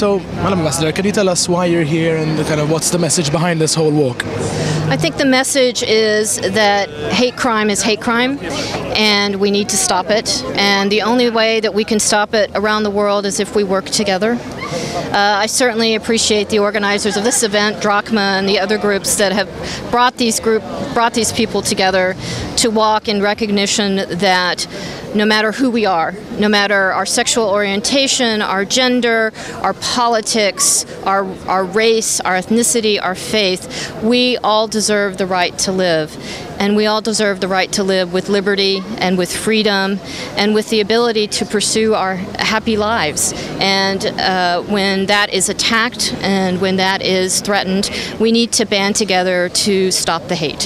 So, Madam Ambassador, can you tell us why you're here and kind of what's the message behind this whole walk? I think the message is that hate crime is hate crime, and we need to stop it. And the only way that we can stop it around the world is if we work together. I certainly appreciate the organizers of this event, Drachma, and the other groups that have brought these people together to walk in recognition that no matter who we are, no matter our sexual orientation, our gender, our politics, our race, our ethnicity, our faith, we all deserve the right to live. And we all deserve the right to live with liberty and with freedom and with the ability to pursue our happy lives. And when that is attacked and when that is threatened, we need to band together to stop the hate.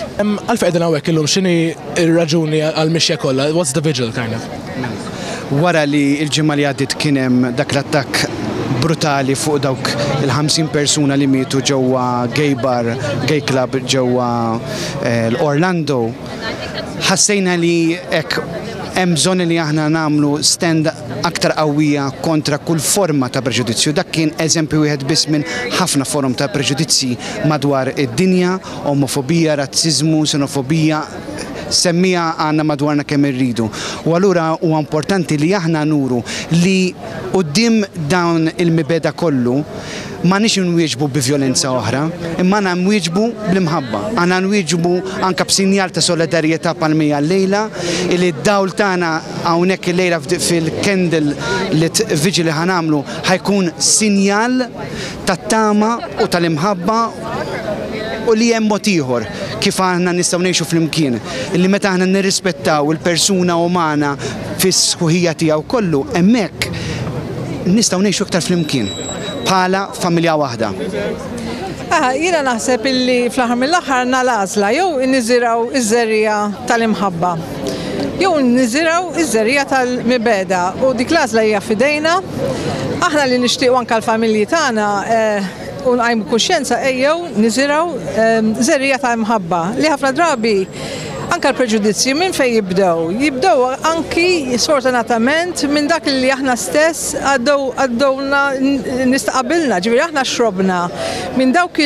What's the vigil kind of? Wara li l-ġimgħa li għaddiet kien hemm dak l-attakk brutali fuq dawk il-50 persuna li mietu ġewwa gay club ġewwa l-Orlando, ħassejna li hekk hemm bżonn li aħna nagħmlu stand aktar qawwija kontra kull forma ta' preġudizzju. Dak kien eżempju wieħed biss minn ħafna forum ta' preġudizzi madwar id-dinja, omofobija, razziżmu, xenofobija, semmija għandna madwarna kemm irridu. U allura huwa importanti li aħna nuru li quddiem dawn il-mibeda kollu ma nix nwieġbu b'vjolenza oħra, imma għandna nwieġbu bl-imħabba. Għandna nwieġbu anke b'sinjal ta' solidarjetà palmija l-lejla, li d-dawl tagħna hawnhekk il-lejla fil-candle lit Vigil li ħanamlu ħajkun sinjal tat-tama u tal-imħabba u li hemm mod ieħor kif aħna nistgħu ngħixu flimkien. Illi meta aħna nirrispettaw il-persuna umana fis-sħuħija tiegħu kollu, hemmhekk nistgħu ngħixu aktar flimkien bħala familja waħda. Jiena naħseb illi fl-aħħar mill-aħħar nagħlaqla jew niżiraw iż-żerrija tal-imħabba. Jew niżiraw iż-żerrija tal-mibeda u dik l-għażla hija f'idejna. Aħna li nixtiequ anke l-familji tagħna u nqajmu kuxjenza ejjew niżiraw żerrija ta' imħabba li ħafna drabi anke l-preġudizzji minn fejn jibdew. Jibdew anki sfortunatament minn dak li aħna stess għaddowna nistaqbilna, ġifieri aħna xrobna minn dawk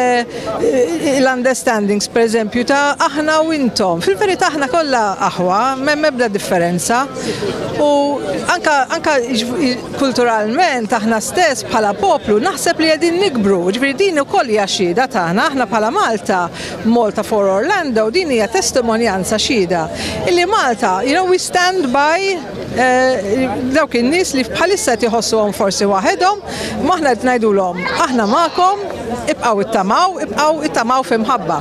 il-understandings pereżempju ta' aħna u intom. Fil-verità aħna kollha aħwa, m'hemm ebda differenza. U anke kulturalment aħna stess bħala poplu naħseb li qegħdin nikbru, ġifieri din ukoll hija xhieda tagħna, aħna bħala Malta for Orlando din hija testimonjanza xhieda. Illi Malta, we stand by dawk in-nies li bħalissa tiħossuhom forsi waħedhom, ma aħna qed ngħidulhom aħna magħkom, ibqgħu ittamaw f'imħabba.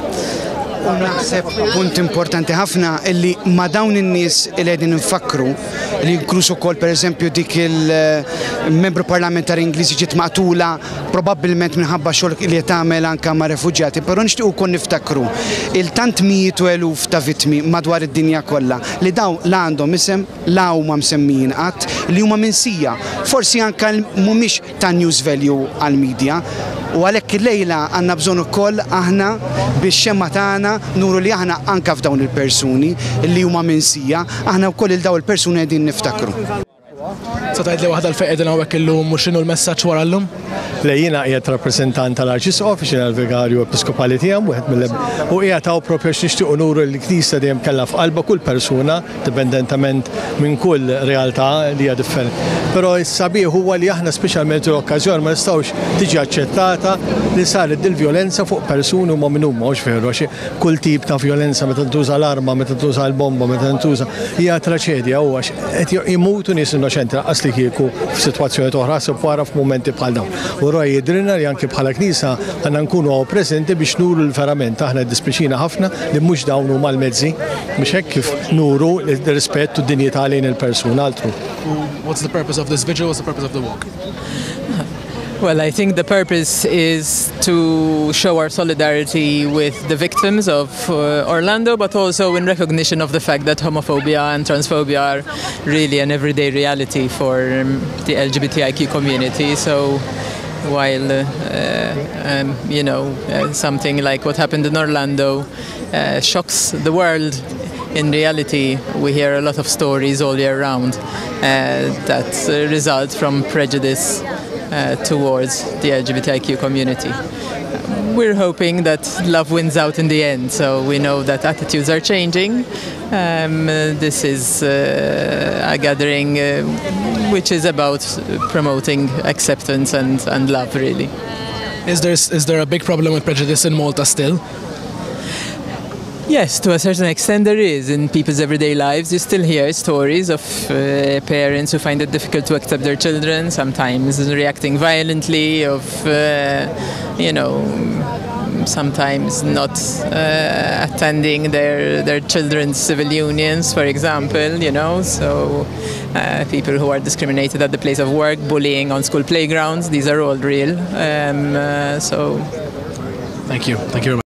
Naħseb punt importanti ħafna illi ma dawn in-nies li qegħdin infakru li inkluż ukoll pereżempju dik il-membru parlamentari Ingliżi ġiet maqtula probabbilment minħabba xogħol li qed tagħmel anke ma' refuġjati, però nixtiequ wkoll niftakru il-tant mijiet u eluf ta' vittmi madwar id-dinja kollha li dawn la għandhom isem la huma msemmijin qatt li huma minsija, forsi anke mhumiex ta' news value għall-medja. U għalhekk il-lejla għandna bżonn ukoll aħna bix-xemma tagħna nuru li aħna anke f'dawn il-persuni li huma minsija, aħna wkoll il dawn il-persuni qegħdin niftakru. So tgħidli waħda l-feqedin hawnhekk illum u x'inhu l-messaġġ wara llum? Jiena qiegħed rappreżentant tal-Arċisqof il-Vigarju Episkopali tiegħu wieħed u qiegħed hawn proprju nixtiequ nuru l-Knisja dejjem kellha f'qalba kull persuna dipendentement minn kull realtà li hija differenti. Però s-sabiħ huwa li aħna speċjalment l-okkażjon ma nistgħux tiġi aċċettata li saret il-vjolenza fuq persuni huma minn huma mhux veru għax kull tip ta' vjolenza meta ntuża l-arma, meta ntuża l-bomba, meta ntuża hija traċedja huwa qed imutu nies innoċenti laqas li kieku f'sitwazzjoni oħra se wara f'mumenti bħal dawn. U raj jidrilna li anke bħala Knisja għandna nkunu għaw preżenti biex nuru l-verament aħna dispiċina ħafna li mhux dawn huma l-mezzi biex hekk kif nuru l-rispett u d-dinjità lejn il-persuna altru. What's the purpose of this vigil? What's the purpose of the walk? Well, I think the purpose is to show our solidarity with the victims of Orlando, but also in recognition of the fact that homophobia and transphobia are really an everyday reality for the LGBTIQ community. So while something like what happened in Orlando shocks the world, in reality we hear a lot of stories all year round that result from prejudice towards the LGBTIQ community. We're hoping that love wins out in the end, so we know that attitudes are changing. This is a gathering which is about promoting acceptance and love, really. Is there a big problem with prejudice in Malta still? Yes, to a certain extent there is. In people's everyday lives, you still hear stories of parents who find it difficult to accept their children, sometimes reacting violently, of, sometimes not attending their children's civil unions, for example, so people who are discriminated at the place of work, bullying on school playgrounds, these are all real. Thank you very much.